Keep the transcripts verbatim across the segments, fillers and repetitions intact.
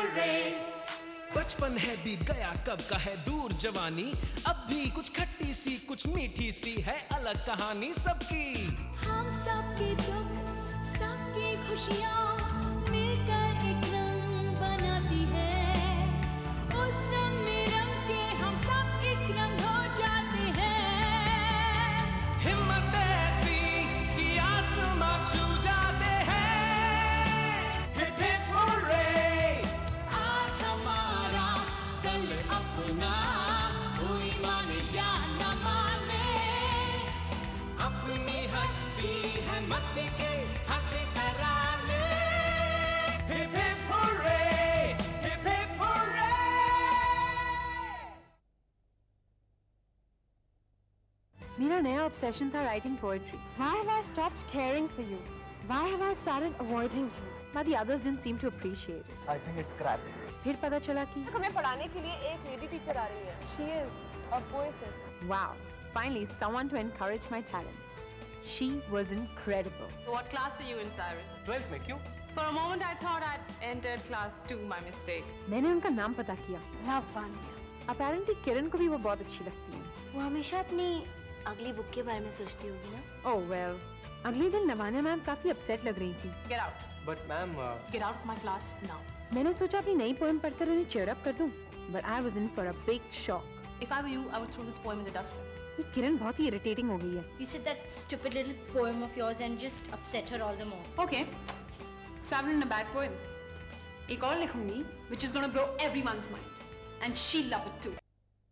hooray! बचपन है बीत गया कब का है दूर जवानी, अब भी कुछ खट्टी सी कुछ मीठी सी है अलग कहानी सबकी। हम सबके दुख सबकी खुशियाँ मिलकर एक रंग बनाती है, उस रंग में रंग के हम सब एक रंग हो जाते हैं। हिम्मत ऐसी कि आसमां छू जाते हैं। हिप हिप हुर्रे, आज हमारा कल अपना, कोई माने या न माने, अपनी हस्ती है मस्ती के हंसी तराने। Hip hip hurray, hip hip hurray. मेरा नया ऑब्सेशन था writing poetry. Why have I stopped caring for you? Why have I started avoiding you? But the others didn't seem to appreciate it. I think it's crap. फिर पता चला कि हमें पढ़ाने के लिए एक लेडी टीचर आ रही है. She is a poetess. wow, finally someone to encourage my talent. She was incredible. What class are you in, Cyrus? twelfth में क्यों? For a moment I thought I'd entered class two by mistake. मैंने उनका नाम पता किया. Lavanya. Apparently किरण को भी वो बहुत अच्छी लगती है. वो हमेशा अपनी अगली बुक के बारे में सोचती होगी ना? Oh well. अगले दिन लवान्या मैम काफी अपसेट लग रही थी. Get out. But ma'am. Uh... Get out of my class now. मैंने सोचा अपनी नई पोएम पढ़कर उन्हें cheer up कर दूं. But I was in for a big shock. If I were you, I would throw this poem in the dustbin. ये किरण बहुत ही irritating हो गई है. You said that stupid little poem of yours and just upset her all the more. Okay. So I've written a bad poem. एक और लिखूंगी, which is gonna blow everyone's mind, and she'll love it too.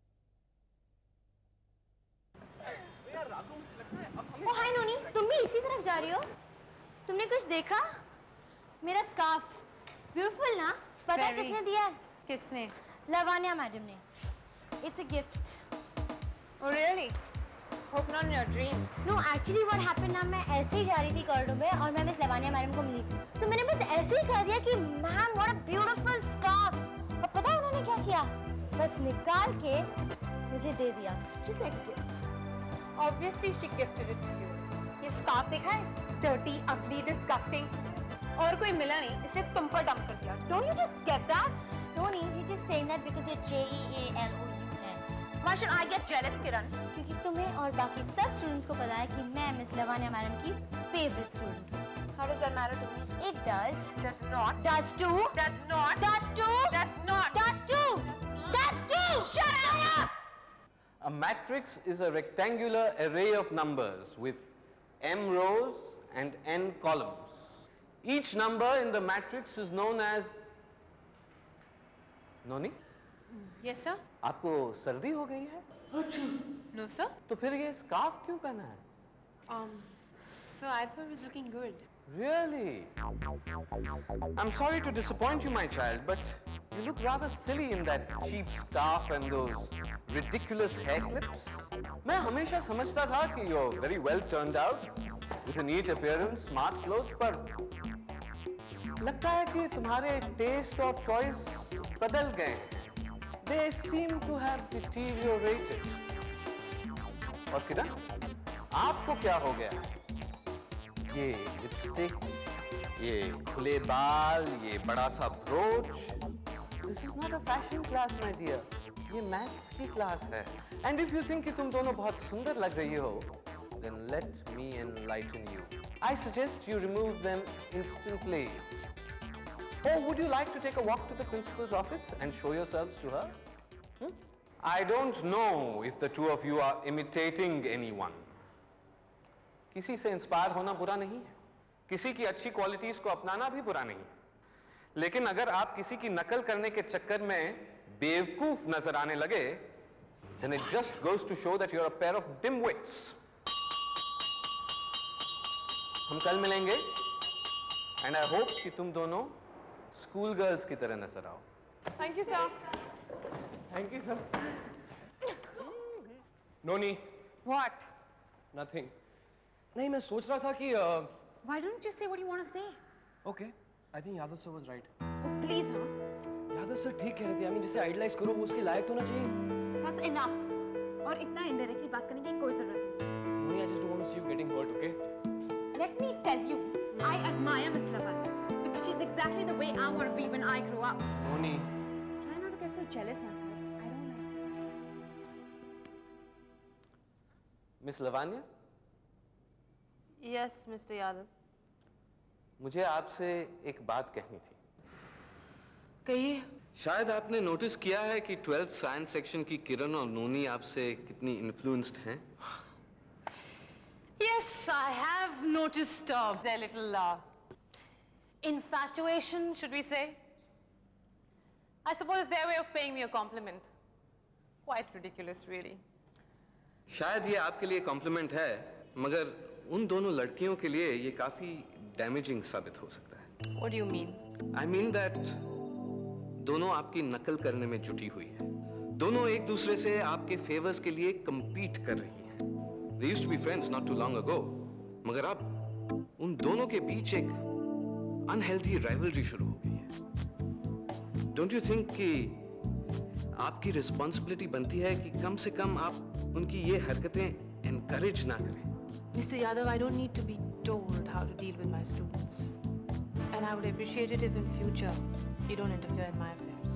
ओ हाय नोनी, तुम भी इसी तरफ जा रही हो? तुमने कुछ देखा? मेरा स्कार्फ ब्यूटीफुल ना? पता है किसने दिया है? किसने? लवान्या मैडम ने. It's a gift. Oh really? Hope not in your dreams. No, actually what happened ना, मैं ऐसे ही जा रही थी कॉरिडोर में और मैं मिस लवान्या मैडम को मिली. तो मैंने बस ऐसे ही कह दिया कि ma'am what a beautiful scarf. और पता है उन्होंने क्या किया? बस निकाल के मुझे दे दिया. Just like a gift. Obviously she gifted it to you. ये स्कार्फ देखा है? Dirty, ugly, disgusting. और कोई मिला नहीं, इसलिए तुम पर डंप कर दिया. Don't you just get that? Tony, you're just saying that because you're J E A L O U S. Why should I get jealous, Kiran? क्योंकि तुम्हें और बाकी सब स्टूडेंट्स को पता है कि मैं मिस लवान्या मैडम की फेवरेट स्टूडेंट हूँ. How does that matter to me? It does. Does not. Does too. Does not. Does too. Does not. Does too. Does too. Shut up! A matrix is a rectangular array of numbers with m rows and n columns. Each number in the matrix is known as... नोनी? Yes sir. आपको सर्दी हो गई है? No sir. तो फिर ये scarf क्यों पहना है? Um, so I thought it was looking good. Really? I'm sorry to disappoint you, my child, but you look rather silly in that cheap scarf and those ridiculous hair clips. मैं हमेशा समझता था कि you're very well turned out, with a neat appearance, smart clothes, पर लगता है कि तुम्हारे taste और choice बदल गए हैं. They seem to have deteriorated. और किरण, आपको क्या हो गया? ये लिपस्टिक, ये खुले बाल, ये बड़ा सा brooch. This is not a fashion class, my dear. ये मैथ्स की क्लास है. And if you think कि तुम दोनों बहुत सुंदर लग रही हो, then let me enlighten you. I suggest you remove them instantly. Or would you like to take a walk to the principal's office and show yourselves to her? Hmm? I don't know if the two of you are imitating anyone. किसी से inspire होना बुरा नहीं है. किसी की अच्छी qualities को अपनाना भी बुरा नहीं है. लेकिन अगर आप किसी की नकल करने के चक्कर में बेवकूफ नजर आने लगे, then it just goes to show that you're a pair of dimwits. हम कल मिलेंगे, and I hope कि तुम दोनों स्कूल गर्ल्स की तरह नजर आओ. Thank you sir. Thank you, sir. Noni. What? Nothing. नहीं, मैं सोच रहा था कि uh... Why don't you say what you want to say? Okay, I think Yadav sir was right. Oh, please हाँ. यादव sir ठीक कह रहे थे. I mean, जिसे idolize करो वो उसके लायक तो ना चाहिए. That's enough. और इतना indirectly बात करने की कोई जरूरत नहीं. Noni, I just don't want to see you getting hurt, okay? Let me tell you, I admire Miss Lavanya because she's exactly exactly the way I want to be when I grow up. Noni. Try not to get so jealous, Nasir. I don't like it. Miss Lavanya, Yes, Mister Yadav. मुझे आपसे एक बात कहनी थी। कहिए। शायद आपने notice किया है कि ट्वेल्थ साइंस सेक्शन की किरण और नोनी आपसे कितनी इन्फ्लुएंस्ड हैं। Yes, I have noticed uh, their little uh, infatuation, should we say? I suppose their way of paying me a compliment. Quite ridiculous, really. शायद ये आपके लिए कॉम्प्लीमेंट है, मगर उन दोनों लड़कियों के लिए ये काफी डैमेजिंग साबित हो सकता है। What do you mean? I mean that दोनों आपकी नकल करने में जुटी हुई है। दोनों एक दूसरे से आपके फेवर्स के लिए compete कर रही हैं। They used to be friends not too long ago, मगर अब उन दोनों के बीच एक unhealthy rivalry शुरू हो गई है। Don't you think कि आपकी responsibility बनती है कि कम से कम आप उनकी ये हरकतें encourage ना करें? Mister Yadav, I don't need to be told how to deal with my students. And I would appreciate it if in future you don't interfere in my affairs.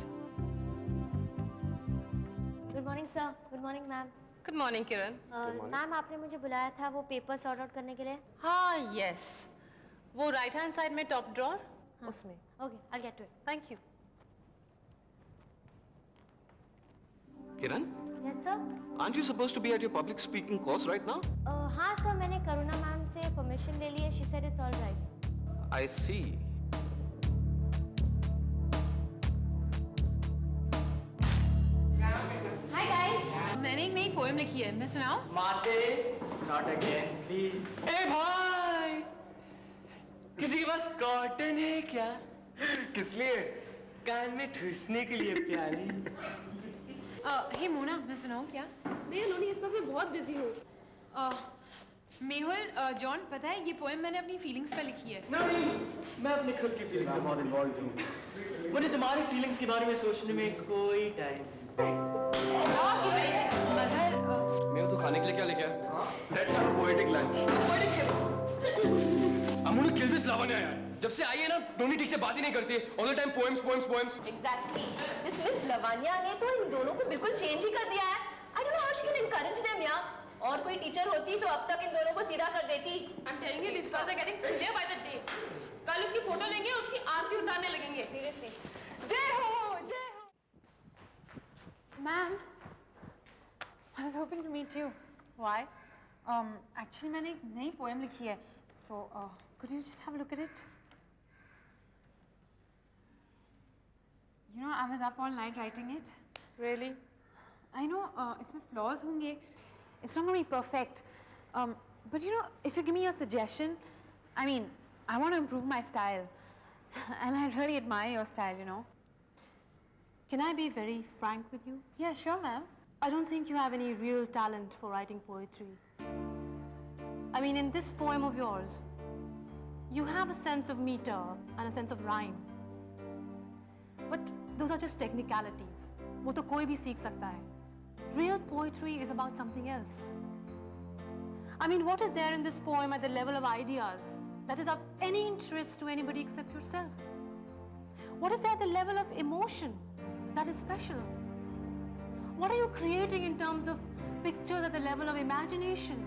Good morning, sir. Good morning, ma'am. Good morning, Kiran. Ma'am आपने मुझे बुलाया था वो paper sort out करने के लिए। हाँ, yes. वो right hand side में top drawer, उसमें. Okay, I'll get to it. Thank you. Kiran? Yes, sir. Aren't you supposed to be at your public speaking course right now? Uh, हाँ sir, मैंने Karuna ma'am से परमिशन ले ली है. She said it's all right. I see. Hi guys. मैंने एक नई poem लिखी है, मैं सुनाऊं? माते, not again, please. ए भाई, किसी के पास कॉटन है क्या? किस लिए? कान में ठूसने के लिए प्यारी। हे मोना, मैं सुनाऊं क्या? नहीं नोनी, इस वक्त मैं बहुत बिजी हूँ। मेहुल, जॉन, पता है ये पोएम मैंने अपनी फीलिंग्स पे लिखी है। नहीं, मैं अपने खुद की फीलिंग में बहुत इन्वॉल्व हूँ। मुझे तुम्हारी फीलिंग्स के बारे में सोचने में कोई टाइम मजहर, मैं तो खाने के लिए क्या लेके आया? हाँ, let's have a poetic lunch. I'm gonna kill this Lavanya यार। जब से आई है ना, नोनी ठीक से बात ही नहीं करती। All the time poems, poems, poems. Exactly. This Miss Lavanya ने तो इन दोनों को बिल्कुल चेंज ही कर दिया है। I don't know how she can encourage them यार। और कोई टीचर होती तो अब तक इन दोनों को सीधा कर देती। I'm telling you, these girls are getting sillier by the day. कल उसकी फोटो लेंगे, उसकी आरती उतारने लगेंगे। Seriously. जय हो, जय हो। Ma'am, I was hoping to meet you. Why? Um, actually, मैंने एक नई poem लिखी है. So, uh, could you just have a look at it? You know, I was up all night writing it. Really? I know, uh, इसमें flaws होंगे. It's not going to be perfect. Um, but you know, if you give me your suggestion, I mean, I want to improve my style. And I really admire your style, you know. Can I be very frank with you? Yeah, sure, ma'am. I don't think you have any real talent for writing poetry. I mean, in this poem of yours, you have a sense of meter and a sense of rhyme. But those are just technicalities. वो तो कोई भी सीख सकता है. Real poetry is about something else. I mean, what is there in this poem at the level of ideas that is of any interest to anybody except yourself? What is there at the level of emotion that is special? What are you creating in terms of pictures at the level of imagination?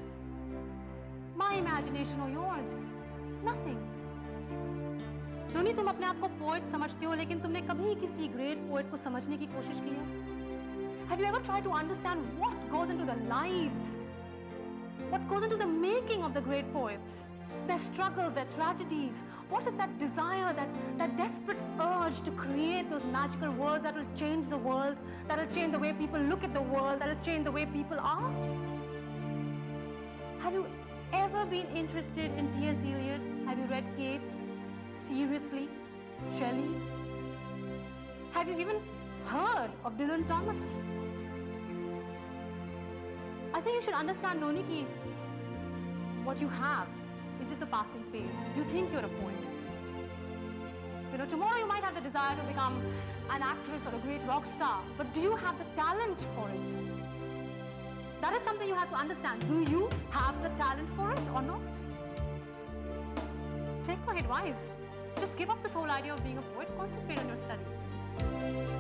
My imagination or yours? Nothing. Dhoni, तुम अपने आप को poet समझती हो, लेकिन तुमने कभी किसी ग्रेट पोएट को समझने की कोशिश की है? Have you ever tried to understand what goes into the lives, what goes into the making of the great poets? Their struggles, their tragedies. What is that desire, that, that desperate urge to create those magical words that will change the world, that will change the way people look at the world, that will change the way people are? Have you ever been interested in T S Eliot? Have you read Keats? Seriously? Shelley? Have you even heard of Dylan Thomas? I think you should understand, Noni, ki what you have is just a passing phase. You think you're a poet. You know, tomorrow you might have the desire to become an actress or a great rock star, but do you have the talent for it? That is something you have to understand. Do you have the talent for it or not? Take my advice. Just give up this whole idea of being a poet. Concentrate on your study.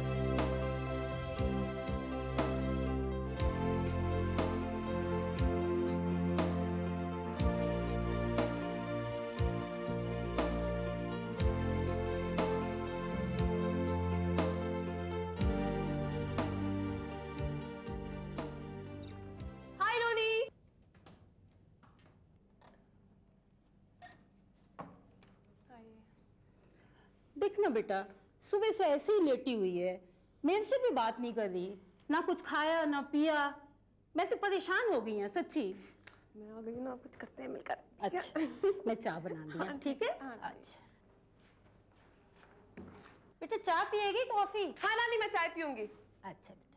Hi, Noni. देखना बेटा, सुबह से ऐसे ही लेटी हुई है, मेरे से भी बात नहीं कर रही, ना कुछ खाया ना पिया, मैं तो परेशान हो गई हूँ सच्ची। मैं आ गई ना, कुछ करते हैं मिलकर। अच्छा, मैं चाय बना दिया, ठीक है? अच्छा। बेटा चाय पिएगी कॉफी? हाँ नानी, मैं चाय पीऊंगी। अच्छा बेटा।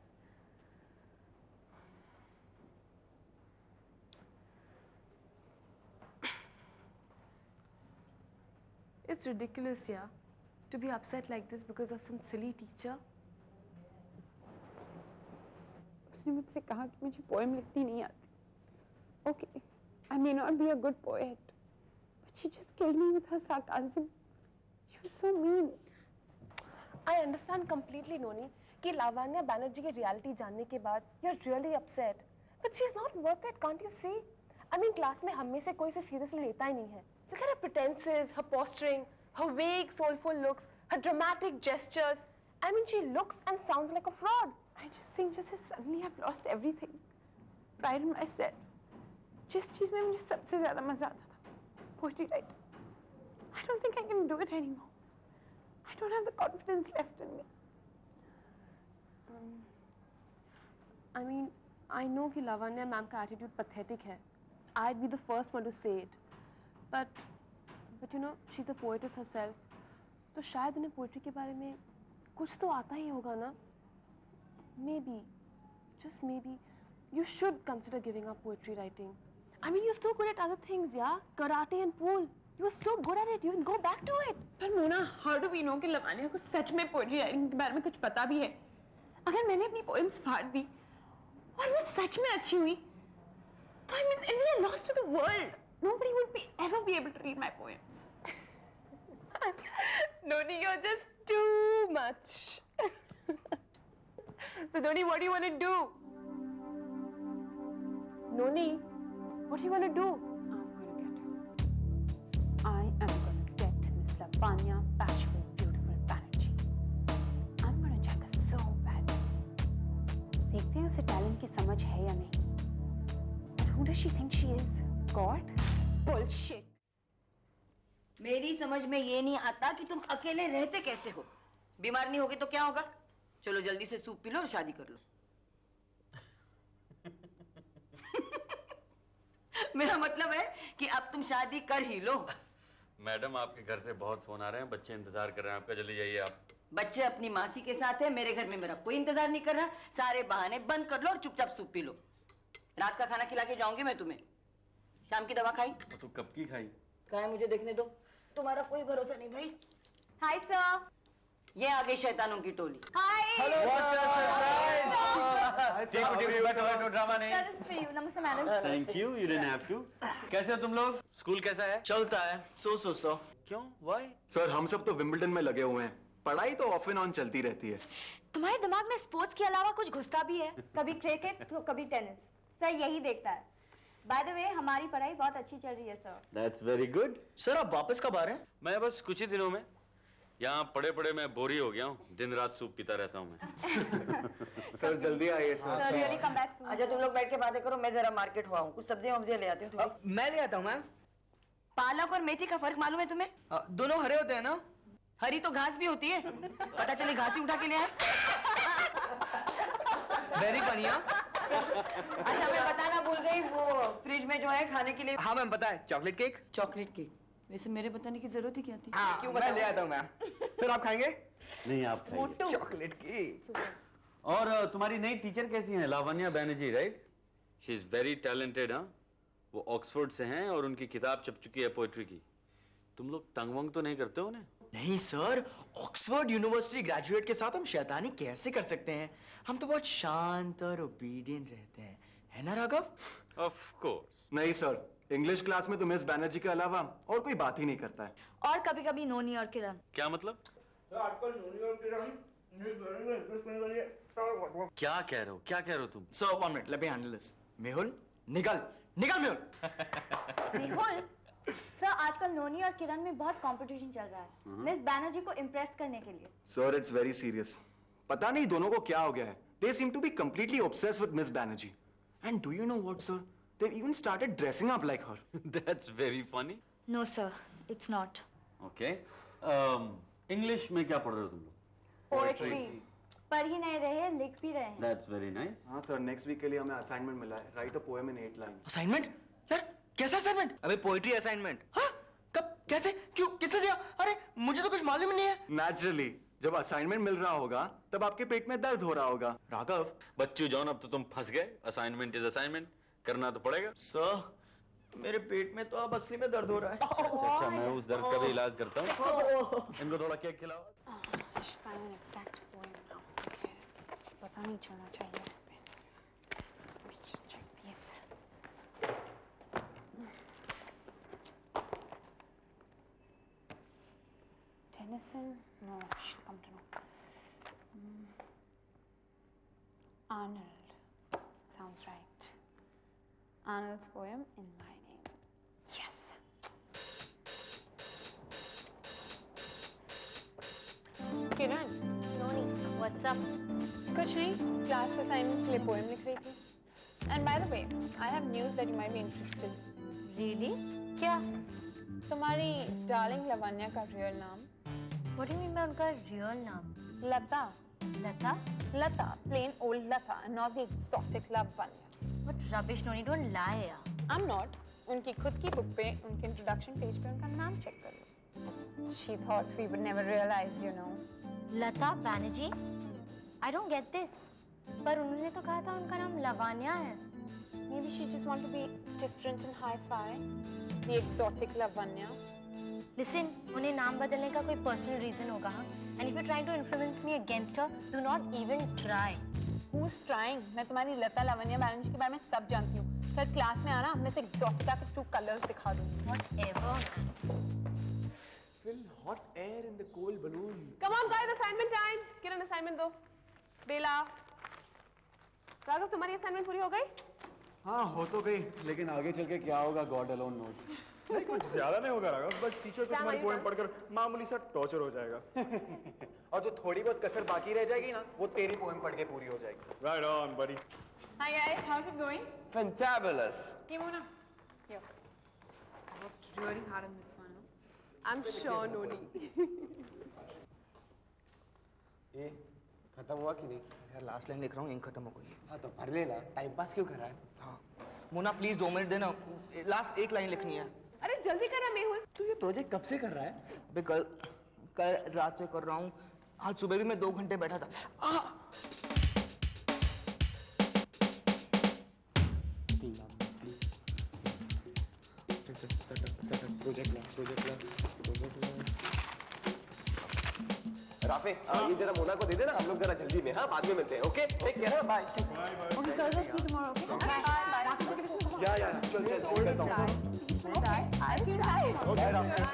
It's ridiculous, yeah, to be upset like this because of some silly teacher. उसने मुझसे कहा कि मुझे पोएम लिखनी नहीं आती. Okay, I may not be a good poet, but she just killed me with her sarcasm. She was so mean. I understand completely, Noni, कि लावण्या बैनर्जी की रियलिटी जानने के बाद you're really upset. But she's not worth it, can't you see? I mean, class में हम में से कोई से seriously लेता ही नहीं है. Look at her pretenses, her posturing, her vague, soulful looks, her dramatic gestures. I mean, she looks and sounds like a fraud. I just think just as suddenly I've lost everything. Pride in myself. जिस चीज में मुझे सबसे ज्यादा मजा आता था, poetry writing. I don't think I can do it anymore. I don't have the confidence left in me. Um, I mean, I know कि लावण्या मैम का attitude pathetic है. I'd be the first one to say it. But, but you know, she's a poetess herself. तो शायद उन्हें poetry के बारे में कुछ तो आता ही होगा ना? Maybe, just maybe, you should consider giving up poetry writing. I mean, you're so good at other things, yeah? Karate and pool. You are so good at it. You can go back to it. But Mona, how do we know कि लावण्या को सच में poetry writing के बारे में कुछ पता भी है? अगर मैंने अपनी poems फाड़ दी और वो सच में अच्छी हुई, तो I mean, and we are lost to the world. Nobody would be ever be able to read my poems. Noni, you're just too much. So Noni, what do you want to do? Noni, what are you going to do? I'm going to get her. I am going to get Miss Lavanya Bashful, beautiful Banerjee. I'm going to check her so bad. देखते हैं उसे talent की समझ है या नहीं. And who does she think she is? God? Bullshit. मेरी समझ में ये नहीं आता कि तुम अकेले रहते कैसे हो. बीमार नहीं होगी तो क्या होगा? चलो जल्दी से सूप पी लो और शादी कर लो. मेरा मतलब है कि अब तुम शादी कर ही लो. मैडम, आपके घर से बहुत फोन आ रहे हैं, बच्चे इंतजार कर रहे हैं आपका, जल्दी जाइए आप. बच्चे अपनी मासी के साथ है, मेरे घर में मेरा कोई इंतजार नहीं कर रहा. सारे बहाने बंद कर लो और चुपचाप सूप पी लो. रात का खाना खिला के जाऊंगी मैं तुम्हें. शाम की दवा खाई? तो कब की खाई? कहा मुझे देखने दो. तुम्हारा कोई भरोसा नहीं भाई. Hi sir. ये आ गई शैतानों की टोली. Hi. Hello. ड्रामा नहीं. Sir, this is for you. नमस्ते madam. Thank you. You didn't have to. कैसे हो तुम लोग? स्कूल कैसा है? चलता है. सो सो सो. क्यों? Why? सर, हम सब तो विंबलडन में लगे हुए हैं. पढ़ाई तो ऑफ एंड ऑन चलती रहती है. तुम्हारे दिमाग में स्पोर्ट्स के अलावा कुछ घुसता भी है? कभी क्रिकेट तो कभी टेनिस. सर यही देखता है. बाय द वे, हमारी पढ़ाई बहुत अच्छी चल रही है sir. That's very good. Sir आप वापस कब आ रहे हैं? मैं बस कुछ ही दिनों में. यहाँ पढ़े पढ़े मैं बोरी हो गया हूँ. दिन रात सूप पीता रहता हूँ मैं. सर जल्दी आइए sir. Sir really come back soon. अच्छा तुम लोग बैठ के बातें करो, मैं जरा मार्केट हुआ हूँ. कुछ सब्जियां वब्जियां ले आती हूँ थोड़ी. मैं ले आता हूँ मैम. पालक और मेथी का फर्क मालूम है तुम्हें? दोनों हरे होते हैं ना? हरी तो घास भी होती है. पता चले घास ही उठा के ले आए. वेरी बढ़िया. अच्छा मैं बताना भूल गई, वो फ्रिज में जो है खाने के लिए. हाँ मैम पता है. Chocolate cake. Chocolate cake. वैसे मेरे बताने की जरूरत ही क्या थी? हाँ, क्यों मैं ले आता हूँ मैम. सर आप खाएंगे? नहीं आप खाइए. Chocolate cake. और तुम्हारी नई टीचर कैसी है? Lavanya Banerjee, right? She is very talented. हाँ, वो ऑक्सफोर्ड से हैं और उनकी किताब छप चुकी है पोएट्री की. तुम लोग तंग वंग तो नहीं करते हो उन्हें? नहीं सर, ऑक्सफोर्ड यूनिवर्सिटी ग्रेजुएट के साथ हम शैतानी कैसे कर सकते हैं? हम तो बहुत शांत और ओबीडियंट रहते हैं, है ना राघव? Of course. नहीं सर, इंग्लिश क्लास में तो मिस बैनर्जी के अलावा और कोई बात ही नहीं करता है। और कभी कभी नोनी और किरण। क्या मतलब? तो आजकल नोनी और किरण क्या कह रहे हो? क्या कह रहे हो तुम? Sir one minute, let me handle this. Mehul निकल निकल मेहुल। मेहुल सर, आजकल नोनी और किरण में बहुत कंपटीशन चल रहा है मिस बैनर्जी को इम्प्रेस करने के लिए। Sir it's very serious. पता नहीं दोनों को क्या हो गया है। They seem to be completely obsessed with Miss Banerjee. And do you know what, sir? They've even started dressing up like her. That's very funny. No, sir, it's not. Okay. Um, English में क्या पढ़ रहे हो तुम लोग? Poetry. पढ़ ही नहीं रहे, लिख भी रहे हैं। That's very nice. हाँ सर, next week के लिए हमें assignment मिला है. Write a poem in eight lines. Assignment? यार कैसा assignment? अबे पोएट्री असाइनमेंट। हाँ? कब? कैसे? क्यों? किसने दिया? अरे मुझे तो कुछ मालूम ही नहीं है। Naturally. जब असाइनमेंट मिल रहा होगा तब आपके पेट में दर्द हो रहा होगा। राघव, बच्चू जॉन, अब तो तुम फंस गए। असाइनमेंट इज असाइनमेंट, करना तो पड़ेगा। सर मेरे पेट में तो अब असली में दर्द हो रहा है। अच्छा अच्छा, अच्छा मैं उस दर्द का भी इलाज करता हूँ। इनको थोड़ा केक खिलाओ। पता नहीं चलना चाहिए। Tennyson? No, she'll come to know. Mm. Arnold. Sounds right. Arnold's poem in my name. Yes. Kiran. Noni, what's up? कुछ नहीं, class assignment के लिए poem लिख रही थी. And by the way, I have news that you might be interested. Really? क्या? तुम्हारी darling Lavanya का real नाम? What do you mean by उनका real नाम? Lata. Lata? Lata, plain old Lata, and not the exotic Lavanya. What rubbish, Noni, don't lie यार. I'm not. उनकी खुद की book पे, उनके introduction page पे उनका नाम check कर लो. She thought we would never realize, you know. Lata Banerjee? I don't get this. पर उन्होंने तो कहा था उनका नाम लवान्या है. Maybe she just want to be different and hi-fi. The exotic Lavanya. Listen, उन्हें नाम बदलने का कोई personal reason होगा, हाँ? And if you're trying to influence me against her, do not even try. Who's trying? मैं तुम्हारी लता लावण्या बैनर्जी के बारे में सब जानती हूँ. कल क्लास में आना, हमने से exotica के two colors दिखा दूँगी. Whatever. Fill hot air in the cold balloon. Come on guys, assignment time. Kiran assignment दो. बेला. राघव, तुम्हारी assignment पूरी हो गई? हाँ हो तो गई, लेकिन आगे चल के क्या होगा God alone knows. नहीं कुछ ज्यादा नहीं होगा राघव, बस टीचर को तुम्हारी पोएम पढ़कर मामूली सा टॉर्चर हो जाएगा। और जो थोड़ी बहुत कसर बाकी रह जाएगी ना, वो तेरी पोएम पढ़ के पूरी हो जाएगी। Right on, buddy. Hi guys, how's it going? Fantabulous. Hey Mona. Yo. I worked really hard on this one. I'm sure, Noni. ये खत्म हुआ कि नहीं? यार लास्ट लाइन लिख रहा हूँ, इंक खत्म हो गई है। हाँ तो भर लेना, टाइम पास क्यों कर रहा है? हाँ मोना प्लीज दो मिनट देना, लास्ट एक लाइन लिखनी है। अरे जल्दी करा मेहुल। तू ये प्रोजेक्ट कब से कर रहा है? अबे कल कल रात से कर रहा हूँ, आज सुबह भी मैं दो घंटे बैठा था। आ! प्रोजेक्ट ला, प्रोजेक्ट ला, प्रोजेक्ट ला। राफे, ये जरा मोना को दे देना, हम लोग जरा जल्दी में, हाँ बाद में मिलते हैं, okay? Take care, bye. Okay, girls, I'll see you tomorrow, okay? Bye. Bye. या या चल चल छोड़ देता हूँ। I feel tired. Okay,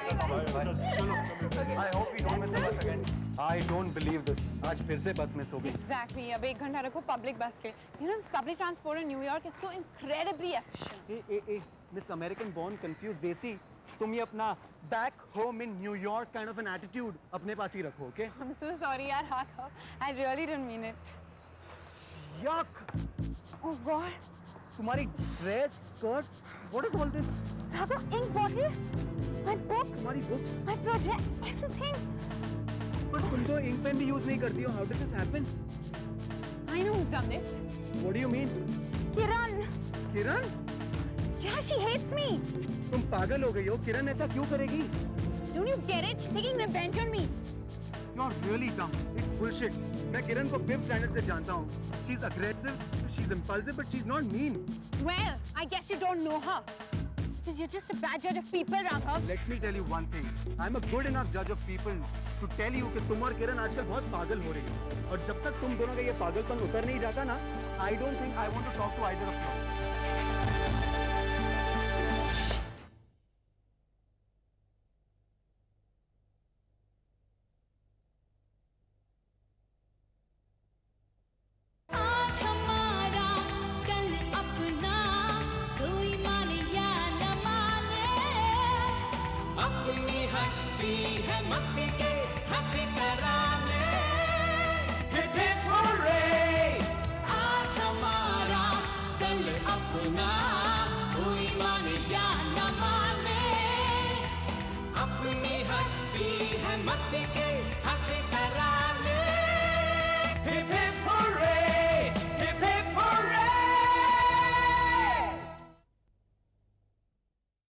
I hope we don't miss the bus again. I don't believe this. आज फिर से बस मिस हो गई। Exactly. अब एक घंटा रखो public bus के लिए. You know, this public transport in New York is so incredibly efficient. A A A Miss American born confused देसी, तुम ये अपना back home in New York kind of an attitude अपने पास ही रखो, okay? I'm so sorry, यार Raghav. I really didn't mean it. Yuck! Oh God. तुम्हारी dress, skirt, what is all this? Raghav, ink bottle, my books, तुम्हारी books, my project, everything. पर तुम तो ink pen भी use नहीं करती हो. How did this happen? I know who's done this. What do you mean? Kiran. Kiran? Yeah, she hates me. तुम पागल हो गई हो. किरण ऐसा क्यों करेगी? Don't you get it? She's taking revenge on me. You're really dumb. It's bullshit. मैं किरण को fifth standard से जानता हूँ. She's aggressive, she's impulsive, but she's not mean. Well, I guess you don't know her. Because you're just a bad judge of people, Raghav. Let me tell you one thing. I'm a good enough judge of people to tell you कि तुम और किरण आजकल बहुत पागल हो रही हो. और जब तक तुम दोनों का ये पागलपन उतर नहीं जाता ना, I don't think I want to talk to either of you. हस्ती है मस्ती के हंसी तराने हिप हिप हुर्रे आज हमारा दल अपना कोई माने या न माने अपनी हस्ती है मस्ती के